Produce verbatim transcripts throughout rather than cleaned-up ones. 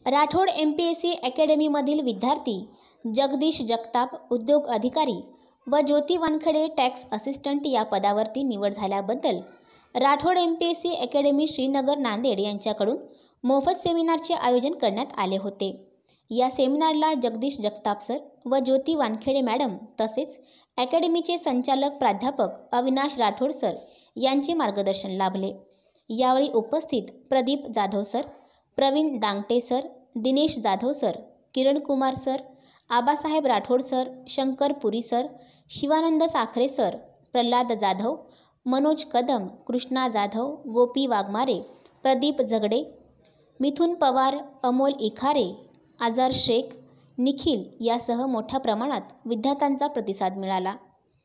Rathod M P S C अकॅडमीमधील विद्यार्थी जगदीश जगताप उद्योग अधिकारी व ज्योती वानखडे टॅक्स असिस्टंट या पदावरती निवड झाल्याबद्दल Rathod M P S C academy Srinagar Nanded यांच्याकडून मोफत सेमिनारचे आयोजन करण्यात आले होते। या सेमिनारला जगदीश जगताप सर व ज्योती वानखेडे मॅडम तसेच अकॅडमीचे संचालक प्राध्यापक अविनाश राठोड सर यांचे मार्गदर्शन लाभले। यावेळी उपस्थित Pradeep Jadhav sir, Pravin Dangte sir, Dinesh Jadhav sir, Kiran Kumar sir, Abasaheb Rathod sir, Shankar Puri sir, Shivanand Sakhare sir, Pralhad Jadhav, Manoj Kadam, Krishna Jadhav, Gopi Waghmare, Pradeep Zagade, Mithun Pawar, Amol Ikhare, आजार शेख, निखिल यासह मोठ्या प्रमाणात विद्यार्थ्यांचा प्रतिसाद मिळाला।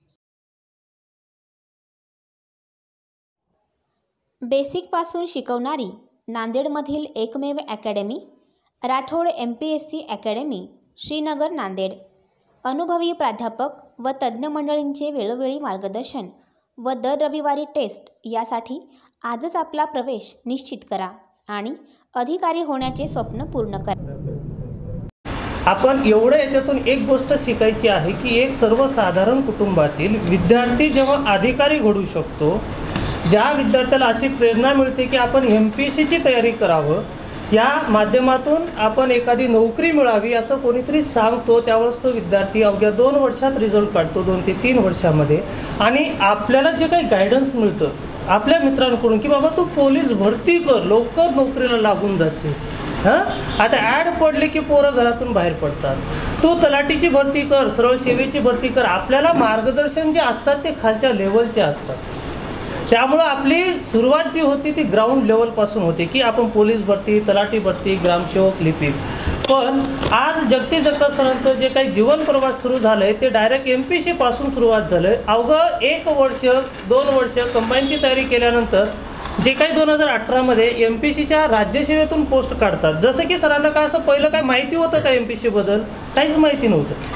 बेसिकपासून शिकवणारी नांदेडमधील एकमेव academy Rathod M P S C academy Srinagar Nanded. अनुभवी प्राध्यापक व तज्ज्ञ मंडळींचे वेळोवेळी मार्गदर्शन व दर रविवारी टेस्ट यासाठी आजच आपला प्रवेश निश्चित करा आणि अधिकारी होण्याचे स्वप्न पूर्ण करा। आपण एवढं याच्यातून एक गोष्ट शिकायची आहे की एक सर्वसाधारण कुटुंबातील विद्यार्थी जेव्हा अधिकारी घडू शकतो, ज्या विद्यार्थ्याला अशी प्रेरणा मिळते की आपण एम पी एस सीची तयारी करावं, या माध्यमातून आपण एखादी नोकरी मिळावी असं कोणीतरी सांगतो, त्यावेळेस तो विद्यार्थी अवघ्या दोन वर्षात रिझल्ट काढतो, दोन ते तीन वर्षामध्ये। आणि आपल्याला जे काही गायडन्स मिळतं आपल्या मित्रांकडून की बाबा तू पोलीस भरती कर, लवकर नोकरीला लागून जाशील। हां, आता ॲड पडले की पोरं घरातून बाहेर पडतात, तू तलाठीची भरती कर, सरळ सेवेची भरती कर। आपल्याला मार्गदर्शन जे असतात ते खालच्या लेवलचे असतात, त्यामुळं आपली सुरुवात जी होती ती ग्राउंड लेवलपासून होते की आपण पोलीस भरती, तलाठी भरती, ग्रामसेवक, लिपिक। पण आज जगदीश जगताप सरांचं जे काही जीवन प्रवास सुरू झालं आहे ते डायरेक्ट एम पी एस सीपासून सुरुवात झालं आहे। अवघं एक वर्ष दोन वर्ष कंबाईनची तयारी केल्यानंतर जे काही दोन हजार अठरामध्ये एम पी एस सीच्या राज्यसेवेतून पोस्ट काढतात, जसं की सरांना काय असं पहिलं काय माहिती होतं का एम पी एस सीबद्दल? काहीच माहिती नव्हतं।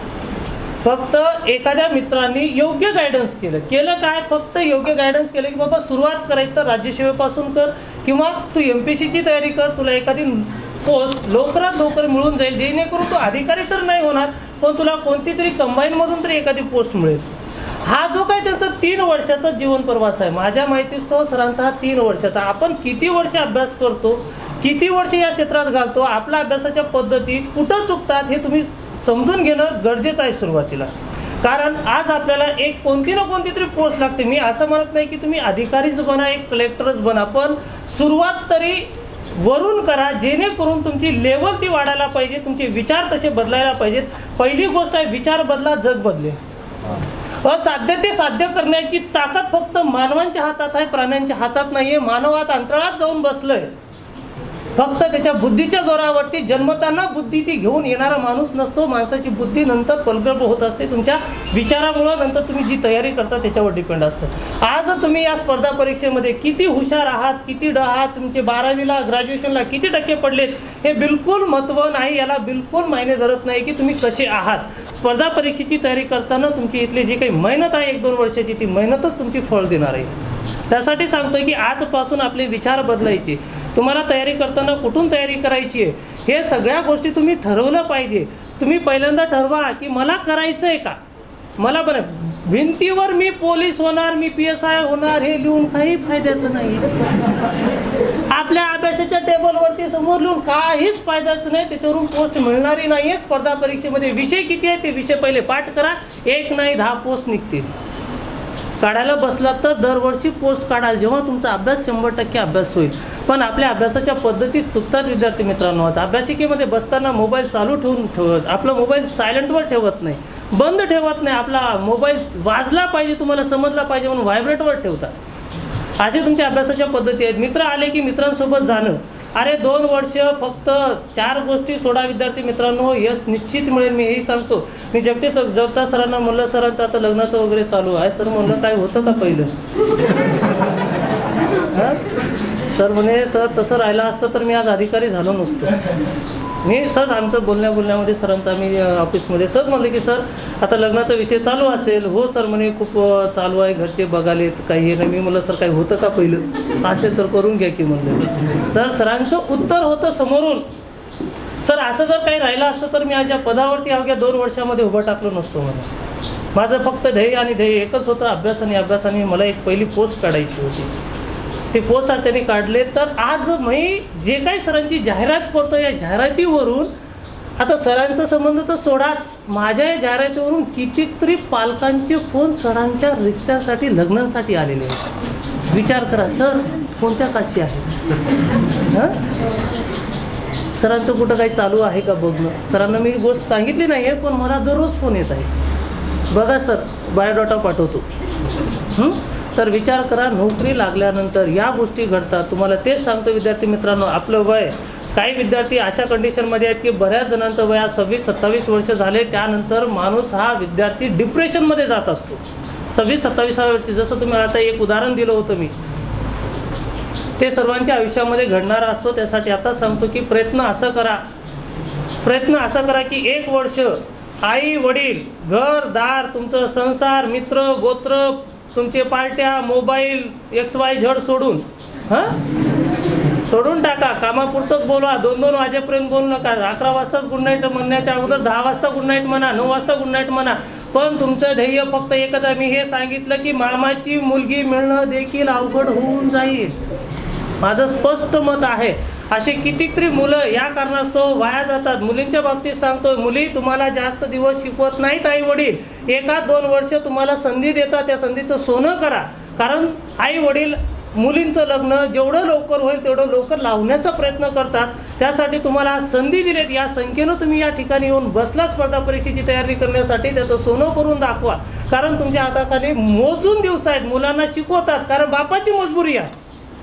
फक्त एखाद्या मित्रांनी योग्य गायडन्स केलं केलं काय फक्त योग्य गायडन्स केलं की बाबा सुरुवात करायची तर राज्यसेवेपासून कर किंवा तू एम पी एस सीची तयारी कर, तुला एखादी पोस्ट लवकरात लवकर मिळून जाईल, जेणेकरून तू अधिकारी तर नाही होणार पण तुला कोणती तरी कंबाईनमधून तरी एखादी पोस्ट मिळेल। हा जो काही त्यांचा तीन वर्षाचा जीवन प्रवास आहे, माझ्या माहितीस तो सरांचा हा तीन वर्षाचा। आपण किती वर्ष अभ्यास करतो, किती वर्ष या क्षेत्रात घालतो, आपल्या अभ्यासाच्या पद्धती कुठं चुकतात हे तुम्ही समजून घेणं गरजेचं आहे सुरुवातीला। कारण आज आपल्याला एक कोणती ना कोणती तरी पोस्ट लागते। मी असं म्हणत नाही की तुम्ही अधिकारीच बना, एक कलेक्टरच बना, पण सुरुवात तरी वरून करा, जेणेकरून तुमची लेवल ती वाढायला पाहिजे, तुमचे विचार तसे बदलायला पाहिजेत। पहिली गोष्ट आहे विचार बदला, जग बदले। असाध्य ते साध्य करण्याची ताकद फक्त मानवांच्या हातात आहे, प्राण्यांच्या हातात नाही आहे। मानव आज अंतराळात जाऊन बसलोय फक्त त्याच्या बुद्धीच्या जोरावरती। जन्मताना बुद्धी ती घेऊन येणारा माणूस नसतो, माणसाची बुद्धी नंतर पलगर्भ होत असते, तुमच्या विचारामुळे नंतर तुम्ही जी तयारी करता त्याच्यावर डिपेंड असतं। आज तुम्ही या स्पर्धा परीक्षेमध्ये किती हुशार आहात, किती ड आहात, तुमचे बारावीला ग्रॅज्युएशनला किती टक्के पडलेत हे बिलकुल महत्त्व नाही, याला बिलकुल मायने धरत नाही की तुम्ही कसे आहात। स्पर्धा परीक्षेची तयारी करताना तुमची इथली जी काही मेहनत आहे एक दोन वर्षाची, ती मेहनतच तुमची फळ देणार आहे। त्यासाठी सांगतोय की आजपासून आपले विचार बदलायचे। तुम्हाला तयारी करताना कुठून तयारी करायची आहे हे सगळ्या गोष्टी तुम्ही ठरवलं पाहिजे। तुम्ही पहिल्यांदा ठरवा की मला करायचं आहे का, मला बरं भिंतीवर मी पोलीस होणार, मी पी एस आय होणार हे लिहून काही फायद्याचं नाही। आपल्या अभ्यासाच्या टेबलवरती समोर लिहून काहीच फायद्याचं नाही, त्याच्यावरून पोस्ट मिळणारी नाही आहे। स्पर्धा परीक्षेमध्ये विषय किती आहे ते विषय पहिले पाठ करा, एक नाही दहा पोस्ट निघतील। काढायला बसला तर दरवर्षी पोस्ट काढाल, जेव्हा तुमचा अभ्यास शंभर टक्के अभ्यास होईल। पण आपल्या अभ्यासाच्या पद्धतीत चुकतात विद्यार्थी मित्रांनो। अभ्यासिकेमध्ये बसताना मोबाईल चालू ठेवून ठेवत, आपला मोबाईल सायलेंटवर ठेवत नाही, बंद ठेवत नाही, आपला मोबाईल वाजला पाहिजे, तुम्हाला समजला पाहिजे म्हणून व्हायब्रेटवर ठेवतात। असे तुमच्या अभ्यासाच्या पद्धती आहेत। मित्र आले की मित्रांसोबत जाणं, अरे दोन वर्ष फक्त चार गोष्टी सोडा विद्यार्थी मित्रांनो, यश निश्चित मिळेल। मी हेही सांगतो, मी जगदीश जगताप सरांना म्हणलं सरांचं आता लग्नाचं वगैरे चालू आहे, सर म्हणलं काय होतं का पहिलं? हां सर म्हणे सर तसं राहिलं असतं तर मी आज अधिकारी झालो नसतो। मी सहज आमचं बोलण्या बोलण्यामध्ये सरांचं आम्ही ऑफिसमध्ये सहज म्हणलं की सर आता लग्नाचा विषय चालू असेल? हो सर म्हणे खूप चालू आहे, घरचे बघालेत काही नाही। मी म्हणलं सर काही होतं का पहिलं? असेल तर करून घ्या की म्हणलं। तर सरांचं उत्तर होतं समोरून सर असं जर काही राहिलं असतं तर मी आज या पदावरती अवघ्या दोन वर्षामध्ये उभं टाकलो नसतो. मला माझं फक्त ध्येय आणि ध्येय एकच होतं, अभ्यास आणि अभ्यासाने मला एक पहिली पोस्ट काढायची होती. ते पोस्ट आज त्यांनी काढले. तर आज मी जे काही सरांची जाहिरात करतो या जाहिरातीवरून आता सरांचा संबंध तर सोडाच, माझ्या या जाहिरातीवरून कितीतरी पालकांचे फोन सरांच्या रिश्त्यासाठी लग्नासाठी आलेले आहेत. विचार करा सर कोणत्या काशी आहेत, हां सरांचं कुठं काही चालू आहे का बघणं. सरांना मी गोष्ट सांगितली नाही आहे पण मला दररोज फोन येत आहे, बघा सर बायोडाटा पाठवतो. तर विचार करा नोकरी लागल्यानंतर या गोष्टी घडतात. तुम्हाला तेच सांगतो विद्यार्थी मित्रांनो, आपलं वय काही विद्यार्थी अशा कंडिशनमध्ये आहेत की बऱ्याच जणांचं वय आज सव्वीस सत्तावीस वर्ष झाले, त्यानंतर माणूस हा विद्यार्थी डिप्रेशनमध्ये जात असतो. सव्वीस सत्तावीसाव्या वर्षी जसं तुम्ही आता एक उदाहरण दिलं होतं मी, ते सर्वांच्या आयुष्यामध्ये घडणारा असतो. त्यासाठी आता सांगतो की प्रयत्न असं करा प्रयत्न असं करा की एक वर्ष आई वडील घर दार तुमचं संसार मित्र गोत्र तुमचे पार्ट्या मोबाईल एक्स वाय झड सोडून हां सोडून टाका. कामापुरतंच बोलवा, दोन दोन वाजेपर्यंत बोलू नका. अकरा वाजताच गुड नाईट म्हणण्याच्या अगोदर दहा वाजता गुड नाईट म्हणा, नऊ वाजता गुड नाईट म्हणा. पण तुमचं ध्येय फक्त एकच आहे. मी हे सांगितलं की मामाची मुलगी मिळणं देखील अवघड होऊन जाईल, माझं स्पष्ट मत आहे. असे कितीतरी मुलं या कारणास्तव वाया जातात. मुलींच्या बाबतीत सांगतो, मुली तुम्हाला जास्त दिवस शिकवत नाहीत आई वडील, एका दोन वर्ष तुम्हाला संधी देतात, त्या संधीचं सोनं करा. कारण आई वडील मुलींचं लग्न जेवढं लवकर होईल तेवढं लवकर लावण्याचा प्रयत्न करतात. त्यासाठी तुम्हाला संधी दिलेत, या संख्येनं तुम्ही या ठिकाणी येऊन बसला स्पर्धा परीक्षेची तयारी करण्यासाठी, त्याचं सोनं करून दाखवा. कारण तुमच्या हाताखाली मोजून दिवस आहेत, मुलांना शिकवतात कारण बापाची मजबुरी आहे.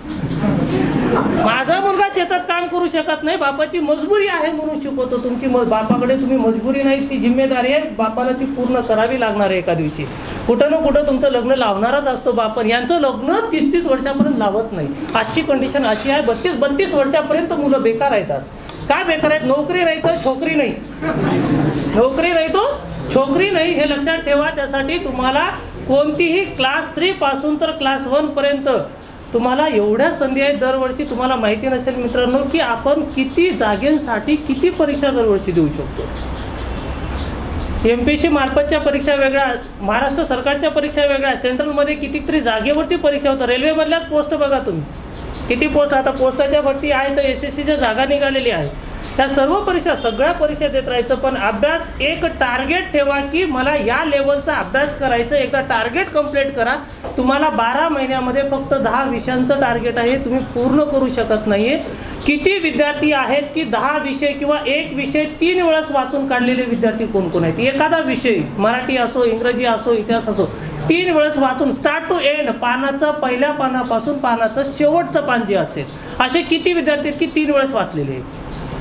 माझा मुलगा शेतात काम करू शकत नाही, बापाची मजबुरी आहे म्हणून शिकवतो. तुमची म बापाकडे तुम्ही मजबुरी नाही, ती जिम्मेदारी आहे बापाला ती पूर्ण करावी लागणार आहे. एका दिवशी कुठं ना कुठं तुमचं लग्न लावणारच असतो बापन. यांचं लग्न तीस तीस वर्षापर्यंत लावत नाही. आजची कंडिशन अशी आहे, बत्तीस बत्तीस वर्षापर्यंत मुलं बेकार येतात. काय बेकार आहेत? नोकरी नाही तर छोकरी नाही, नोकरी नाही तो छोकरी नाही, हे लक्षात ठेवा. त्यासाठी तुम्हाला कोणतीही क्लास थ्री पासून तर क्लास वन पर्यंत तुम्हाला एवढ्या संधी आहेत दरवर्षी. तुम्हाला माहिती नसेल मित्रांनो की आपण किती जागेंसाठी किती परीक्षा दरवर्षी देऊ शकतो. एम पी एस सी मार्फतच्या परीक्षा वेगळ्या, महाराष्ट्र सरकारच्या परीक्षा वेगळ्या, सेंट्रलमध्ये कितीतरी जागेवरती परीक्षा होतात. रेल्वेमधल्याच पोस्ट बघा तुम्ही किती पोस्ट, आता पोस्टाच्या भरती आहे तर एस एस सीच्या जागा निघालेली आहे. त्या सर्व परीक्षा सगळ्या परीक्षा देत राहायचं. पण अभ्यास एक टार्गेट ठेवा की मला या लेवलचा अभ्यास करायचं. एकदा टार्गेट कंप्लीट करा. तुम्हाला बारा महिन्यामध्ये फक्त दहा विषयांचं टार्गेट आहे, तुम्ही पूर्ण करू शकत नाही आहे. किती विद्यार्थी आहेत की दहा विषय किंवा एक विषय तीन वेळेस वाचून काढलेले विद्यार्थी कोण कोण आहेत? एखादा विषय मराठी असो इंग्रजी असो इतिहास असो तीन वेळेस वाचून स्टार्ट टू एंड, पानाचं पहिल्या पानापासून पानाचं शेवटचं पान जे असेल, असे किती विद्यार्थी आहेत की तीन वेळेस वाचलेले आहेत?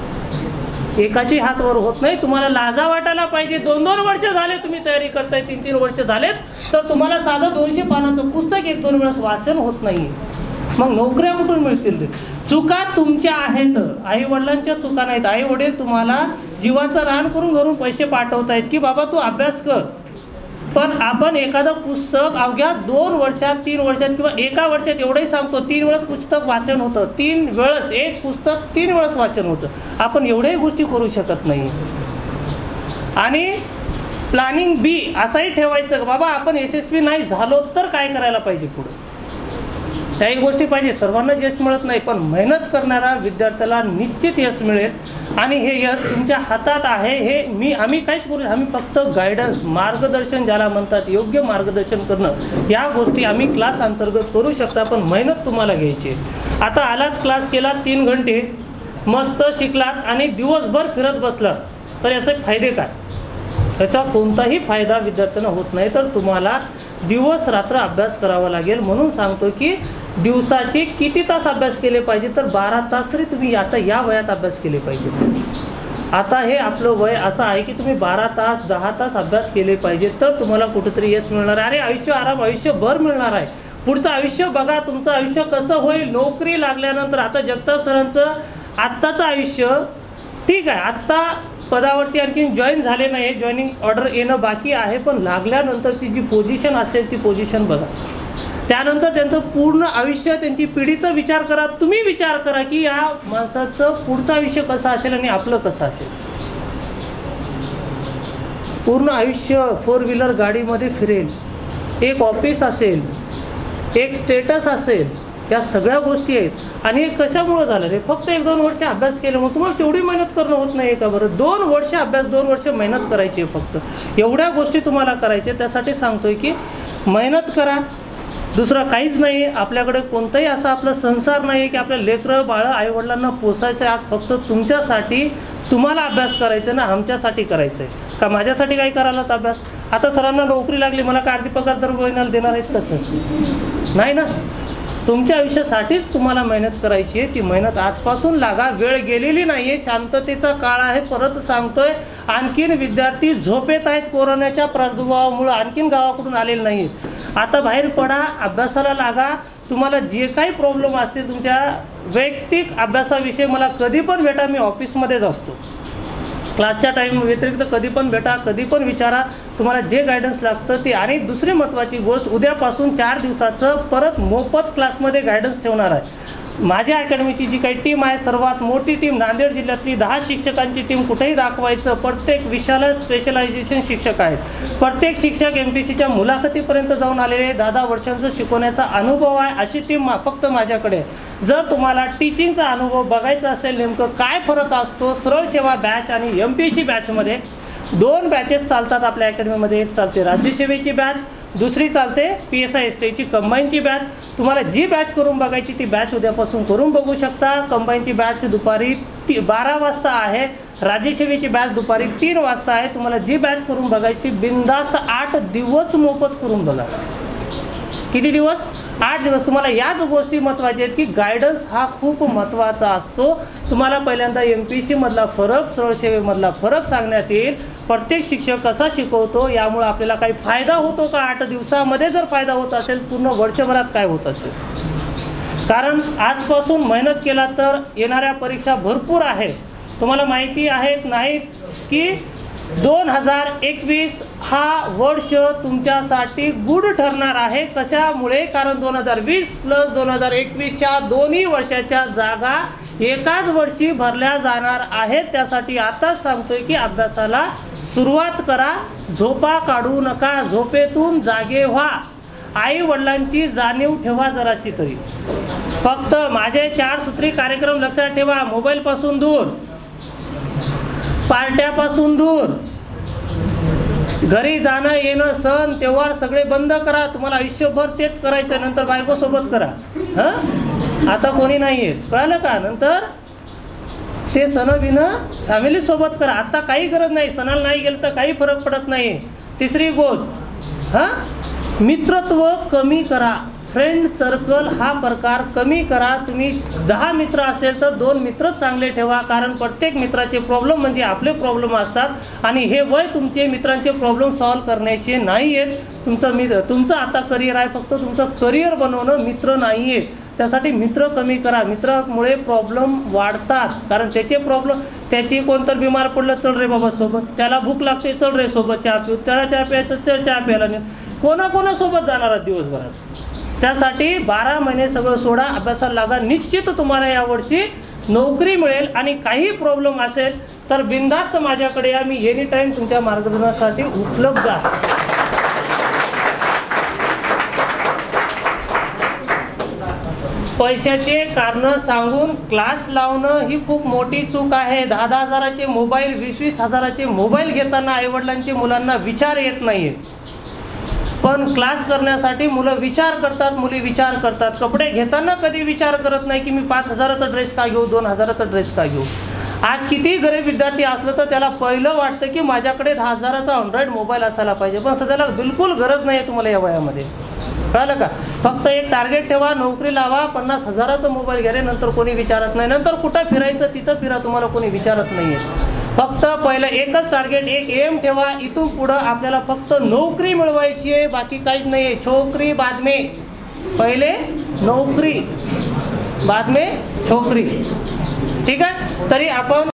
एकाची हातवर होत नाही. तुम्हाला लाजा वाटायला पाहिजे. दोन दोन वर्ष झाले तुम्ही तयारी करताय, तीन तीन वर्ष झालेत, तर तुम्हाला साधं दोनशे पानाचं पुस्तक एक दोन वेळेस वाचन होत नाही. मग नोकऱ्या कुठून मिळतील? चुका तुमच्या आहेत, आई वडिलांच्या चुका नाहीत. आई वडील तुम्हाला जीवाचं रान करून घरून पैसे पाठवतायत की बाबा तू अभ्यास कर. पण आपण एखादं पुस्तक अवघ्या दोन वर्षात तीन वर्षात किंवा एका वर्षात एवढंही सांगतो तीन वेळेस पुस्तक वाचन होतं. तीन वेळेस एक पुस्तक तीन वेळेस वाचन होतं. आपण एवढ्याही गोष्टी करू शकत नाही. आणि प्लॅनिंग बी असंही ठेवायचं बाबा आपण यशस्वी नाही झालो तर काय करायला पाहिजे पुढं, त्याही गोष्टी पाहिजे. सर्वांना यश मिळत नाही, पण मेहनत करणाऱ्या विद्यार्थ्याला निश्चित यश मिळेल. आणि हे यश तुमच्या हातात आहे. हे मी आम्ही काहीच करू, आम्ही फक्त गायडन्स मार्गदर्शन ज्याला म्हणतात, योग्य मार्गदर्शन करणं, या गोष्टी आम्ही क्लास अंतर्गत करू शकता. पण मेहनत तुम्हाला घ्यायची. आता आलात क्लास केला तीन घंटे मस्त शिकलात आणि दिवसभर फिरत बसला तर याचे फायदे काय? याचा कोणताही फायदा विद्यार्थ्यांना होत नाही. तर तुम्हाला दिवस रात्र अभ्यास करावा लागेल. म्हणून सांगतो की दिवसाचे किती तास अभ्यास केले पाहिजे, तर बारा तास तरी तुम्ही आता या वयात अभ्यास केले पाहिजे. आता हे आपलं वय असं आहे की तुम्ही बारा तास दहा तास अभ्यास केले पाहिजे, तर तुम्हाला कुठेतरी यश मिळणार आहे. अरे आयुष्य आराम आयुष्यभर मिळणार आहे. पुढचं आयुष्य बघा, तुमचं आयुष्य कसं होईल नोकरी लागल्यानंतर. आता जगताप सरांचं आत्ताचं आयुष्य ठीक आहे, आत्ता पदावरती आणखी जॉईन झाले नाही, जॉईनिंग ऑर्डर येणं बाकी आहे, पण लागल्यानंतरची जी पोझिशन असेल ती पोझिशन बघा. त्यानंतर त्यांचं पूर्ण आयुष्य, त्यांची पिढीचा विचार करा. तुम्ही विचार करा की या माणसाचं पुढचं आयुष्य कसं असेल आणि आपलं कसं असेल. पूर्ण आयुष्य फोर व्हीलर गाडीमध्ये फिरेल, एक ऑफिस असेल, एक स्टेटस असेल, या सगळ्या गोष्टी आहेत. आणि हे कशामुळं झालं रे? फक्त एक दोन वर्ष अभ्यास केल्यामुळे. तुम्हाला तेवढी मेहनत करणं होत नाही का बरं? दोन वर्ष अभ्यास, दोन वर्ष मेहनत करायची आहे फक्त. एवढ्या गोष्टी तुम्हाला करायच्या. त्यासाठी सांगतोय की मेहनत करा, दुसरं काहीच नाही. आपल्याकडे कोणताही असा आपला संसार नाही की आपल्या लेकरं बाळं आईवडिलांना पोसायचं आहे. आज फक्त तुमच्यासाठी तुम्हाला अभ्यास करायचा ना, आमच्यासाठी करायचं आहे का? माझ्यासाठी काही करायलाच अभ्यास? आता सरांना नोकरी लागली, मला काय अर्धी पगार दर महिन्याला देणार आहेत कसं? नाही ना. तुमच्या आयुष्यासाठीच तुम्हाला मेहनत करायची आहे. ती मेहनत आजपासून लागा. वेळ गेलेली नाही आहे, शांततेचा काळ आहे. परत सांगतोय, आणखीन विद्यार्थी झोपेत आहेत कोरोनाच्या प्रादुर्भावामुळं, आणखीन गावाकडून आलेले नाही आहेत. आता बाहेर पडा, अभ्यासाला लागा. तुम्हाला जे काही प्रॉब्लेम असतील तुमच्या वैयक्तिक अभ्यासाविषयी मला कधी पण भेटा, मी ऑफिसमध्येच असतो. क्लासच्या टाईम व्यतिरिक्त कधी पण भेटा, कधी पण विचारा, तुम्हाला जे गायडन्स लागतं ते. आणि दुसरी महत्त्वाची गोष्ट, उद्यापासून चार दिवसाचं परत मोफत क्लासमध्ये गायडन्स ठेवणार आहे. माझ्या अकॅडमीची जी काही टीम आहे, सर्वात मोठी टीम, नांदेड जिल्ह्यातली दहा शिक्षकांची टीम. कुठेही दाखवायचं, प्रत्येक विषयाला स्पेशलायझेशन शिक्षक आहेत. प्रत्येक शिक्षक एम पी सीच्या मुलाखतीपर्यंत जाऊन आलेले, दहा दहा वर्षांचा शिकवण्याचा अनुभव आहे. अशी टीम फक्त माझ्याकडे. जर तुम्हाला टीचिंगचा अनुभव बघायचा असेल, नेमकं काय फरक असतो सरळ सेवा बॅच आणि एम पी सी बॅचमध्ये, दोन बॅचेस चालतात आपल्या अकॅडमीमध्ये. एक चालते राज्यसेवेची बॅच, दुसरी चालते पी एस आय एस टीची कंबाईनची बॅच. तुम्हाला जी बॅच करून बघायची ती बॅच उद्यापासून करून बघू शकता. कंबाईनची बॅच दुपारी ती बारा वाजता आहे, राज्यसेवेची बॅच दुपारी तीन वाजता आहे. तुम्हाला जी बॅच करून बघायची ती बिनधास्त आठ दिवस मोफत करून बघा. किती दिवस? आठ दिवस. तुम्हाला याच गोष्टी महत्त्वाच्या आहेत की गायडन्स हा खूप महत्त्वाचा असतो. तुम्हाला पहिल्यांदा एम पी सी मधला फरक, सरळ सेवेमधला फरक सांगण्यात येईल. प्रत्येक शिक्षक कसा शिकवतो, यामुळे आपल्याला काही फायदा होतो का? आठ दिवसामध्ये जर फायदा होत असेल, पूर्ण वर्षभरात काय होत असेल? कारण आजपासून मेहनत केला तर येणाऱ्या परीक्षा भरपूर आहेत. तुम्हाला माहिती आहेत नाहीत की दोन हजार एकवीस हा वर्ष तुमच्यासाठी गुड ठरणार आहे. कशामुळे? कारण दोन हजार वीस प्लस दोन हजार एकवीसच्या दोन्ही वर्षाच्या जागा एकाच वर्षी भरल्या जाणार आहेत. त्यासाठी आताच सांगतोय की अभ्यासाला सुरुवात करा. झोपा काढू नका, झोपेतून जागे व्हा. आई वडिलांची जाणीव ठेवा जराशी तरी. फक्त माझे चार सूत्री कार्यक्रम लक्षात ठेवा. मोबाईलपासून दूर, पार्ट्यापासून दूर, घरी जाणं येणं, सण त्योहार सगळे बंद करा. तुम्हाला आयुष्यभर तेच करायचं. नंतर बायकोसोबत करा. हां, आता कोणी नाही आहेत, कळालं का? नंतर ते सण बिनं फॅमिलीसोबत करा. आता काही गरज नाही. सणाला नाही गेलं तर काही फरक पडत नाही. तिसरी गोष्ट, हां, मित्रत्व कमी करा. फ्रेंड सर्कल हा प्रकार कमी करा. तुम्ही दहा मित्र असेल तर दोन मित्र चांगले ठेवा. कारण प्रत्येक मित्राचे प्रॉब्लेम म्हणजे आपले प्रॉब्लेम असतात. आणि हे वय तुमचे मित्रांचे प्रॉब्लेम सॉल्व्ह करण्याचे नाही आहेत. तुमचं मित्र तुमचं आता करिअर आहे, फक्त तुमचं करिअर बनवणं, मित्र नाही आहे. त्यासाठी मित्र कमी करा. मित्रामुळे प्रॉब्लेम वाढतात. कारण त्याचे प्रॉब्लेम, त्याची कोणतर बिमार पडलं, चल रे बाबा सोबत. त्याला भूक लागते, चल रे सोबत चहा पिऊ. त्याला चहा प्यायचं, चल चहा प्यायला नाही. कोणाकोणासोबत जाणार आहात दिवसभरात? त्यासाठी बारा महिने सगळं सोडा, अभ्यासाला लागा. निश्चित तुम्हाला यावर्षी नोकरी मिळेल. आणि काही प्रॉब्लेम असेल तर बिनधास्त माझ्याकडे या. मी एनी टाईम तुमच्या मार्गदर्शनासाठी उपलब्ध आहे. पैशाचे कारण सांगून क्लास लावणं ही खूप मोठी चूक आहे. दहा दहा हजाराचे मोबाईल, वीस वीस हजाराचे मोबाईल घेताना आईवडिलांचे मुलांना विचार येत नाही आहेत. पण क्लास करण्यासाठी मुलं विचार करतात, मुली विचार करतात. कपडे घेताना कधी विचार करत नाही की मी पाच हजाराचा ड्रेस का घेऊ, दोन हजाराचा ड्रेस का घेऊ. आज किती गरीब विद्यार्थी असलं तर त्याला पहिलं वाटतं की माझ्याकडे दहा हजाराचा अँड्रॉइड मोबाईल असायला पाहिजे. पण सध्याला बिलकुल गरज नाही आहे तुम्हाला या वयामध्ये. कळलं का? फक्त एक टार्गेट ठेवा, नोकरी लावा, पन्नास हजाराचा मोबाईल घ्या रे. नंतर कोणी विचारत नाही. नंतर कुठं फिरायचं तिथं फिरा, तुम्हाला कोणी विचारत नाही आहे. फक्त पहिलं एकच टार्गेट, एक एम ठेवा. इथून पुढं आपल्याला फक्त नोकरी मिळवायची आहे, बाकी काहीच नाही आहे. छोकरी बाद में, पहिले नोकरी बाद में छोकरी. ठीक आहे. तरी आपण